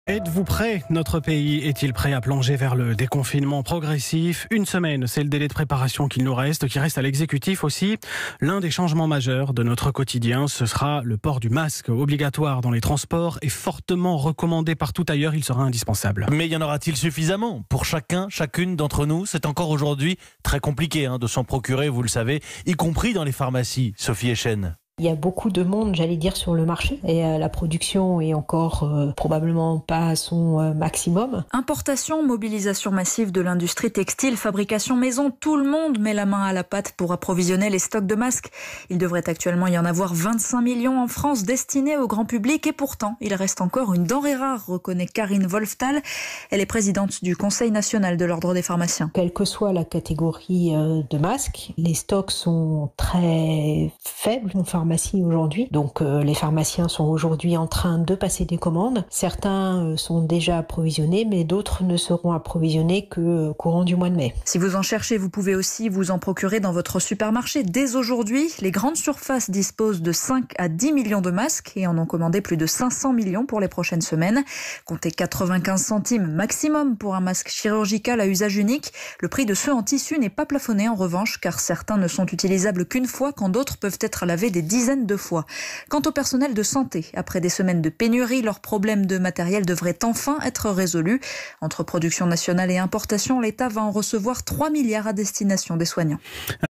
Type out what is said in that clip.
Êtes-vous prêt? Notre pays est-il prêt à plonger vers le déconfinement progressif? Une semaine, c'est le délai de préparation qu'il nous reste, qui reste à l'exécutif aussi. L'un des changements majeurs de notre quotidien, ce sera le port du masque obligatoire dans les transports et fortement recommandé partout ailleurs, il sera indispensable. Mais y en aura-t-il suffisamment pour chacune d'entre nous? C'est encore aujourd'hui très compliqué de s'en procurer, vous le savez, y compris dans les pharmacies. Sophie Echen. Il y a beaucoup de monde, j'allais dire, sur le marché et la production est encore probablement pas à son maximum. Importation, mobilisation massive de l'industrie textile, fabrication maison, tout le monde met la main à la pâte pour approvisionner les stocks de masques. Il devrait actuellement y en avoir 25 millions en France destinés au grand public et pourtant, il reste encore une denrée rare, reconnaît Karine Wolftal. Elle est présidente du Conseil national de l'Ordre des pharmaciens. Quelle que soit la catégorie de masques, les stocks sont très faibles en pharmacie aujourd'hui. Donc les pharmaciens sont aujourd'hui en train de passer des commandes. Certains sont déjà approvisionnés, mais d'autres ne seront approvisionnés que courant du mois de mai. Si vous en cherchez, vous pouvez aussi vous en procurer dans votre supermarché. Dès aujourd'hui, les grandes surfaces disposent de 5 à 10 millions de masques et en ont commandé plus de 500 millions pour les prochaines semaines. Comptez 95 centimes maximum pour un masque chirurgical à usage unique. Le prix de ceux en tissu n'est pas plafonné en revanche, car certains ne sont utilisables qu'une fois quand d'autres peuvent être lavés des dizaines de fois. Quant au personnel de santé, après des semaines de pénurie, leurs problèmes de matériel devraient enfin être résolus. Entre production nationale et importation, l'État va en recevoir 3 milliards à destination des soignants.